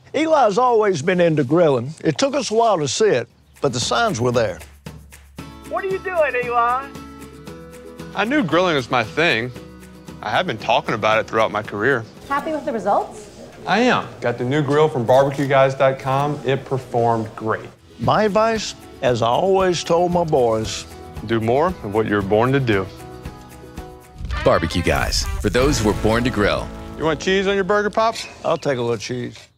Eli's always been into grilling. It took us a while to see it, but the signs were there. What are you doing, Eli? I knew grilling was my thing. I have been talking about it throughout my career. Happy with the results? I am. Got the new grill from BBQGuys.com. It performed great. My advice, as I always told my boys, Do more of what you're born to do. BBQ Guys, for those who were born to grill. You want cheese on your burger, Pops? I'll take a little cheese.